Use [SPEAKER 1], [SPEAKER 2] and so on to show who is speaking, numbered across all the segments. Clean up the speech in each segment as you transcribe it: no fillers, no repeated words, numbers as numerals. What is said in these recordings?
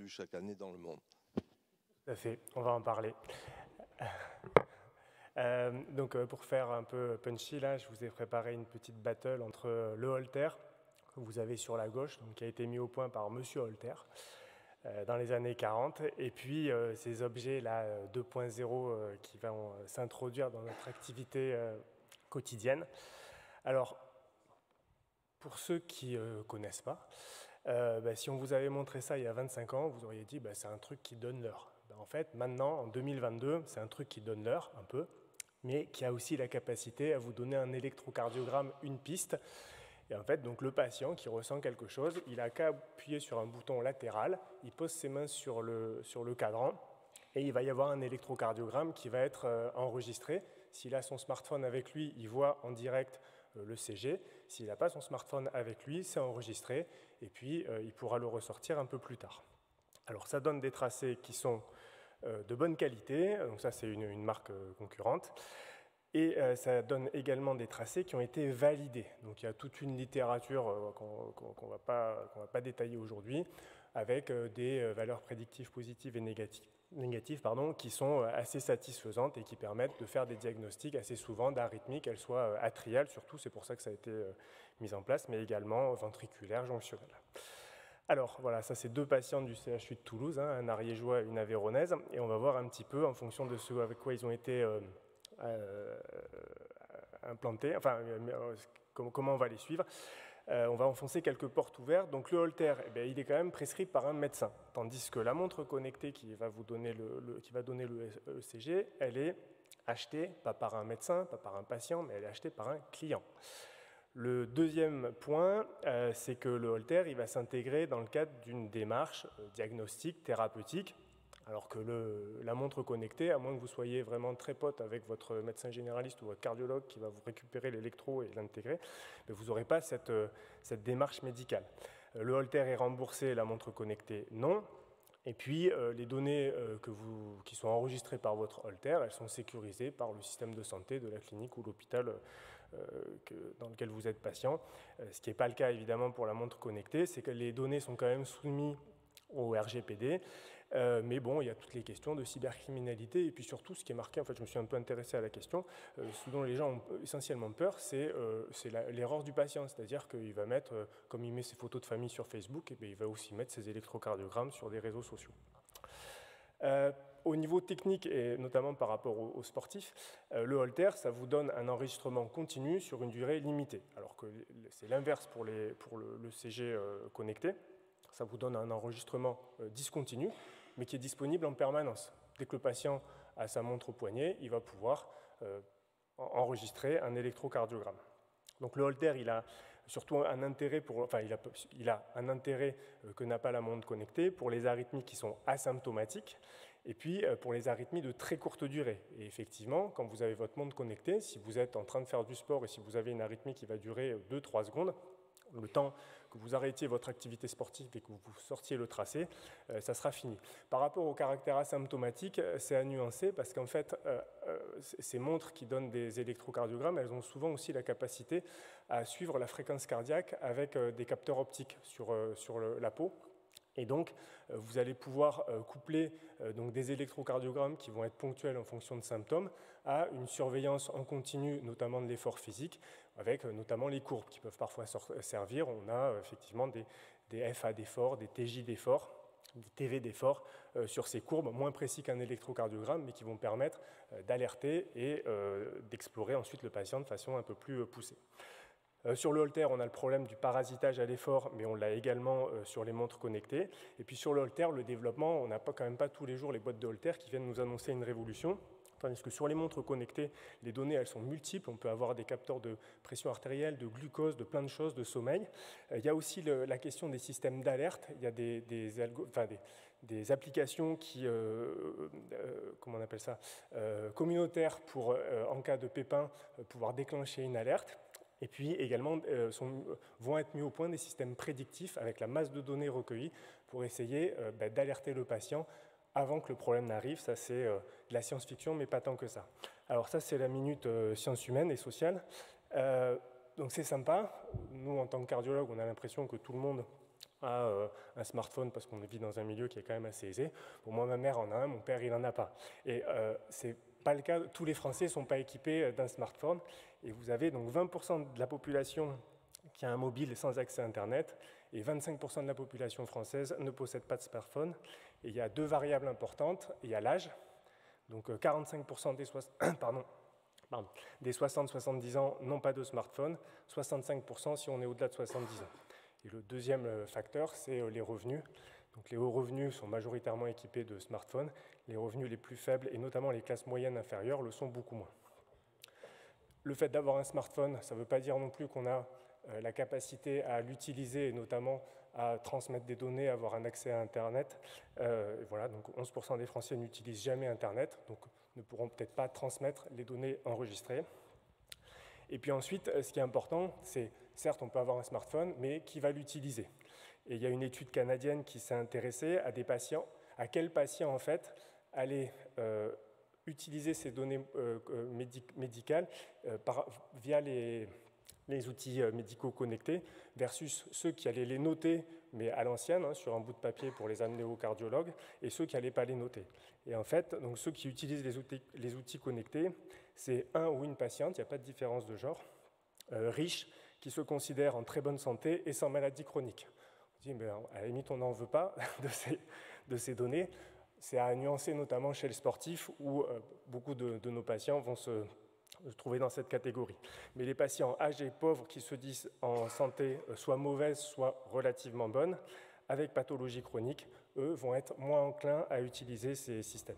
[SPEAKER 1] chaque année dans le monde.
[SPEAKER 2] Tout à fait, on va en parler. Pour faire un peu punchy, là, je vous ai préparé une petite battle entre le Holter, que vous avez sur la gauche, donc, qui a été mis au point par Monsieur Holter dans les années 40, et puis ces objets-là 2.0 qui vont s'introduire dans notre activité quotidienne. Alors, pour ceux qui ne connaissent pas, si on vous avait montré ça il y a 25 ans, vous auriez dit c'est un truc qui donne l'heure. En fait, maintenant, en 2022, c'est un truc qui donne l'heure, un peu, mais qui a aussi la capacité à vous donner un électrocardiogramme, une piste. Et en fait, donc, le patient qui ressent quelque chose, il n'a qu'à appuyer sur un bouton latéral, il pose ses mains sur le cadran, et il va y avoir un électrocardiogramme qui va être enregistré. S'il a son smartphone avec lui, il voit en direct le CG. S'il n'a pas son smartphone avec lui, c'est enregistré, et puis il pourra le ressortir un peu plus tard. Alors ça donne des tracés qui sont de bonne qualité, donc ça c'est une marque concurrente, et ça donne également des tracés qui ont été validés. Donc il y a toute une littérature qu'on ne va pas détailler aujourd'hui, avec des valeurs prédictives positives et négatives qui sont assez satisfaisantes et qui permettent de faire des diagnostics assez souvent d'arythmie, qu'elles soient atriales, surtout, c'est pour ça que ça a été mis en place, mais également ventriculaires, jonctionnelles. Alors voilà, ça c'est deux patients du CHU de Toulouse, un ariégeois et une aveyronnaise, et on va voir un petit peu, en fonction de ce avec quoi ils ont été implantés, comment on va les suivre. On va enfoncer quelques portes ouvertes. Donc le Holter, il est quand même prescrit par un médecin, tandis que la montre connectée qui va vous donner qui va donner le ECG, elle est achetée, pas par un médecin, pas par un patient, mais elle est achetée par un client. Le deuxième point, c'est que le Holter, il va s'intégrer dans le cadre d'une démarche diagnostique, thérapeutique, alors que la montre connectée, à moins que vous soyez vraiment très pote avec votre médecin généraliste ou votre cardiologue qui va vous récupérer l'électro et l'intégrer, vous n'aurez pas cette démarche médicale. Le Holter est remboursé, la montre connectée, non. Et puis, les données qui sont enregistrées par votre Holter, elles sont sécurisées par le système de santé de la clinique ou l'hôpital dans lequel vous êtes patient. Ce qui n'est pas le cas, évidemment, pour la montre connectée, c'est que les données sont quand même soumises au RGPD, mais bon, il y a toutes les questions de cybercriminalité, et puis surtout, ce qui est marqué, en fait, je me suis un peu intéressé à la question, ce dont les gens ont essentiellement peur, c'est l'erreur du patient, c'est-à-dire qu'il va mettre, comme il met ses photos de famille sur Facebook, il va aussi mettre ses électrocardiogrammes sur des réseaux sociaux. Au niveau technique, et notamment par rapport aux sportifs, le Holter, ça vous donne un enregistrement continu sur une durée limitée, alors que c'est l'inverse pour le CG connecté. Ça vous donne un enregistrement discontinu, mais qui est disponible en permanence. Dès que le patient a sa montre au poignet, il va pouvoir enregistrer un électrocardiogramme. Donc le Holter, il a surtout un intérêt il a un intérêt que n'a pas la montre connectée pour les arythmies qui sont asymptomatiques, et puis pour les arythmies de très courte durée. Et effectivement, quand vous avez votre montre connectée, si vous êtes en train de faire du sport et si vous avez une arythmie qui va durer 2-3 secondes, le temps que vous arrêtiez votre activité sportive et que vous sortiez le tracé, ça sera fini. Par rapport au caractère asymptomatique, c'est à nuancer parce qu'en fait, ces montres qui donnent des électrocardiogrammes, elles ont souvent aussi la capacité à suivre la fréquence cardiaque avec des capteurs optiques sur la peau. Et donc, vous allez pouvoir coupler donc des électrocardiogrammes qui vont être ponctuels en fonction de symptômes à une surveillance en continu, notamment de l'effort physique, avec notamment les courbes qui peuvent parfois servir. On a effectivement des FA d'effort, des TJ d'effort, des TV d'effort sur ces courbes, moins précis qu'un électrocardiogramme, mais qui vont permettre d'alerter et d'explorer ensuite le patient de façon un peu plus poussée. Sur le Holter, on a le problème du parasitage à l'effort, mais on l'a également sur les montres connectées. Et puis sur le Holter, le développement, on n'a quand même pas tous les jours les boîtes de Holter qui viennent nous annoncer une révolution. Tandis que sur les montres connectées, les données, elles sont multiples. On peut avoir des capteurs de pression artérielle, de glucose, de plein de choses, de sommeil. Il y a aussi la question des systèmes d'alerte. Il y a des applications qui, comment on appelle ça, communautaires pour, en cas de pépin, pouvoir déclencher une alerte. Et puis également vont être mis au point des systèmes prédictifs avec la masse de données recueillies pour essayer d'alerter le patient avant que le problème n'arrive. Ça, c'est de la science-fiction, mais pas tant que ça. Alors ça, c'est la minute sciences humaines et sociales. Donc c'est sympa. Nous, en tant que cardiologue, on a l'impression que tout le monde a un smartphone parce qu'on vit dans un milieu qui est quand même assez aisé. Bon, moi, ma mère en a un, mon père, il n'en a pas. Et c'est pas le cas, tous les Français ne sont pas équipés d'un smartphone. Et vous avez donc 20% de la population qui a un mobile sans accès à Internet, et 25% de la population française ne possède pas de smartphone. Et il y a deux variables importantes. Il y a l'âge, donc 45% des 60-70 ans n'ont pas de smartphone, 65% si on est au-delà de 70 ans. Et le deuxième facteur, c'est les revenus. Donc les hauts revenus sont majoritairement équipés de smartphones. Les revenus les plus faibles, et notamment les classes moyennes inférieures, le sont beaucoup moins. Le fait d'avoir un smartphone, ça ne veut pas dire non plus qu'on a la capacité à l'utiliser, et notamment à transmettre des données, à avoir un accès à Internet. Voilà, donc 11% des Français n'utilisent jamais Internet, donc ne pourront peut-être pas transmettre les données enregistrées. Et puis ensuite, ce qui est important, c'est, certes, on peut avoir un smartphone, mais qui va l'utiliser? Et il y a une étude canadienne qui s'est intéressée à des patients, à quels patients, en fait, allaient utiliser ces données médicales via les outils médicaux connectés versus ceux qui allaient les noter, mais à l'ancienne, hein, sur un bout de papier pour les amener au cardiologue, et ceux qui n'allaient pas les noter. Et en fait, donc, ceux qui utilisent les outils connectés, c'est un ou une patiente, il n'y a pas de différence de genre, riche, qui se considère en très bonne santé et sans maladie chronique. On dit, mais à la limite, on n'en veut pas de ces données. C'est à nuancer notamment chez les sportifs où beaucoup de nos patients vont se trouver dans cette catégorie. Mais les patients âgés, pauvres, qui se disent en santé soit mauvaise, soit relativement bonne, avec pathologie chronique, eux vont être moins enclins à utiliser ces systèmes.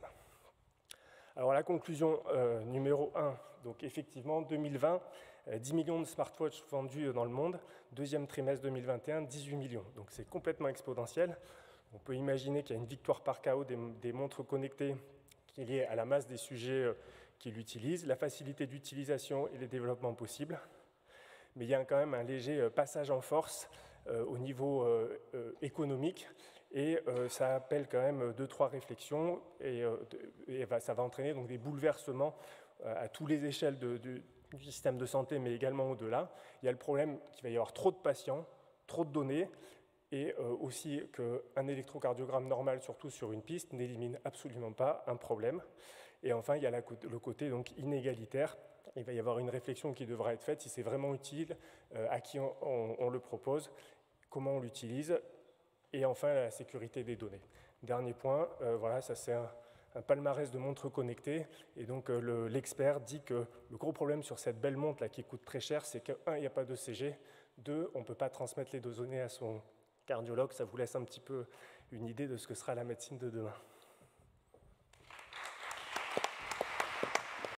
[SPEAKER 2] Alors la conclusion numéro 1, donc effectivement 2020, 10 millions de smartwatches vendus dans le monde, deuxième trimestre 2021, 18 millions. Donc c'est complètement exponentiel. On peut imaginer qu'il y a une victoire par KO des montres connectées qui est liée à la masse des sujets qui l'utilisent, la facilité d'utilisation et les développements possibles. Mais il y a quand même un léger passage en force au niveau économique et ça appelle quand même 2-3 réflexions et ça va entraîner donc des bouleversements à toutes les échelles du système de santé, mais également au-delà. Il y a le problème qu'il va y avoir trop de patients, trop de données, et aussi qu'un électrocardiogramme normal, surtout sur une piste, n'élimine absolument pas un problème. Et enfin, il y a le côté donc, inégalitaire. Il va y avoir une réflexion qui devra être faite si c'est vraiment utile, à qui on le propose, comment on l'utilise, et enfin la sécurité des données. Dernier point, voilà, ça c'est un palmarès de montres connectées, et donc l'expert dit que le gros problème sur cette belle montre là, qui coûte très cher, c'est que, un, il n'y a pas d'ECG, deux, on ne peut pas transmettre les données à son cardiologue. Ça vous laisse un petit peu une idée de ce que sera la médecine de demain.